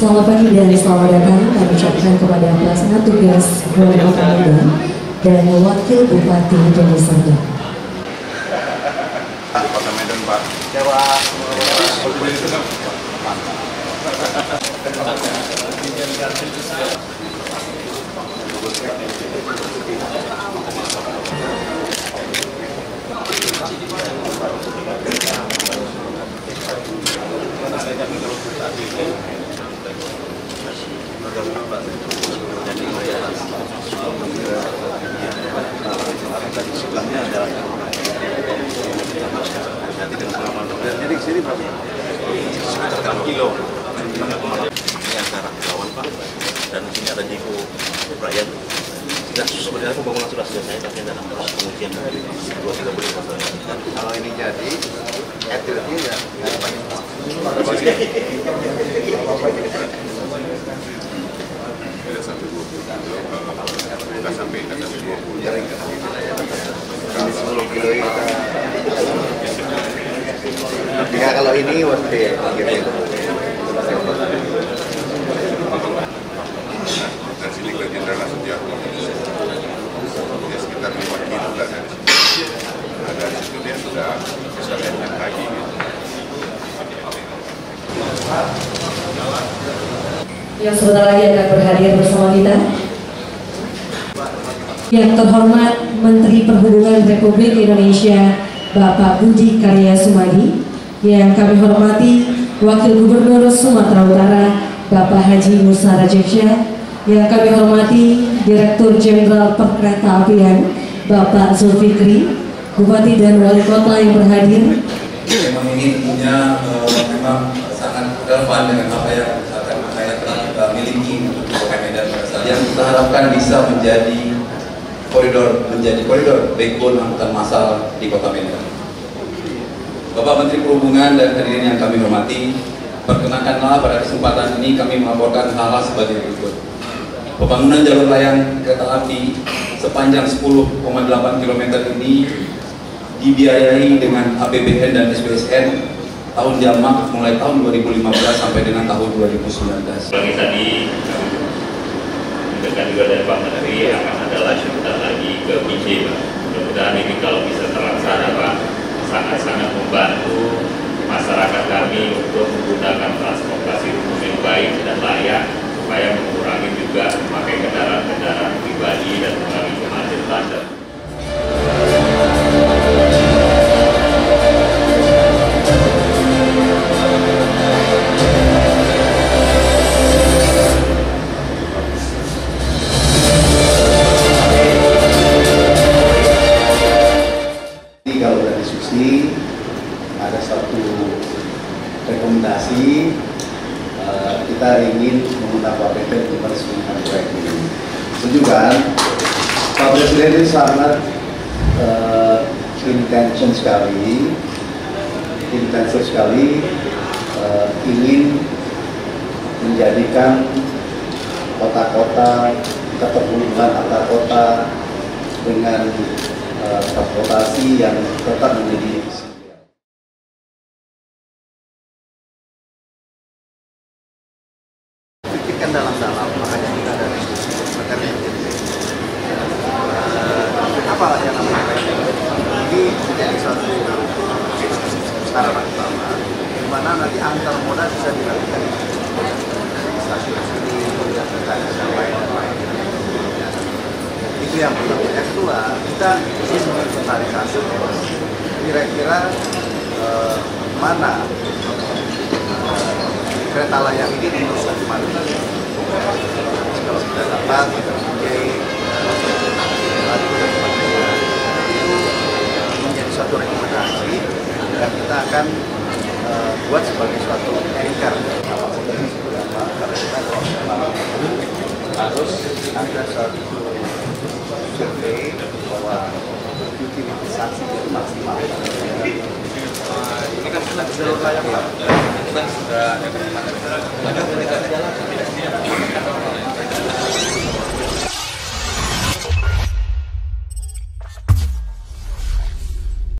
Selamat pagi dan selamat datang kami ucapkan kepada pelaksana tugas Wali Kota Medan dan Wakil Bupati Deli Serdang. Kota Medan, Pak. Ya, Tadi sebelahnya ada nanti dengan pengalaman jadi ke sini berapa? Sekitar 6 kilo. Ini antara kawan Pak dan sini ada Jiko Brian. Dan sebenarnya pembangunan sudah selesai tapi dalam proses pengujian 2-3 bulan. Kalau ini jadi etilnya ya banyak. Kita sampai 20 jaring ke sini. Ini 10 kilo ini ya kalau ini worth it gitu. Dan sini ke Jenderal Sudiarto ya sekitar 5 kilo lah dari sini. Ada situ dia sudah bisa lihat kaki gitu. Yang sebentar lagi akan berhadir bersama kita. Yang terhormat Menteri Perhubungan Republik Indonesia Bapak Budi Karya Sumadi, yang kami hormati Wakil Gubernur Sumatera Utara Bapak Haji Musa Rajeksyah, yang kami hormati Direktur Jenderal Perkeretaapian Bapak Zulfikri, Bupati dan Wali Kota yang berhadir. Memang ini punya memang sangat relevan dengan apa yang saya telah kita miliki untuk Kota Medan pada saat yang kita harapkan bisa menjadi koridor backbone angkutan massal di Kota Medan. Bapak Menteri Perhubungan dan hadirin yang kami hormati, perkenankanlah pada kesempatan ini kami melaporkan hal-hal sebagai berikut. Pembangunan jalur layang kereta api sepanjang 10,8 km ini dibiayai dengan APBN dan SBSN tahun jamak mulai tahun 2015 sampai dengan tahun 2019. Lagi tadi mendengar juga dari Pak Menteri akan ada lanjutan lagi ke PJ, Pak. Mudah-mudahan ini kalau bisa terlaksana, Pak, sangat-sangat membantu masyarakat kami untuk menggunakan transportasi umum yang baik dan layak supaya mengurangi juga memakai kendaraan-kendaraan pribadi dan mengurangi kemacetan. Kalau sudah diskusi, ada satu rekomendasi kita ingin meminta Pak Presiden untuk meresmikan proyek ini. Setuju kan? Pak Presiden ini sangat intensif sekali ingin menjadikan kota-kota keterhubungan antar kota dengan transportasi yang tetap menjadi pikirkan dalam-dalam, makanya kita ada diskusi materi apa yang namanya ini menjadi satu harapan utama di mana nanti antar moda bisa dilakukan dari stasiun sini kemudian ke dan lain-lain. Itu yang pertama. Yang kedua, kita ingin menginventarisasi kira-kira mana kereta layang ini diteruskan kemana. Kalau kita dapat, kita mempunyai itu menjadi suatu rekomendasi dan kita akan buat sebagai suatu anchor. Karena kita harus ada suatu survei bahwa utilisasi maksimal. Ini kan sudah jalur layang, Pak. Ini kan sudah ada peningkatan jalan.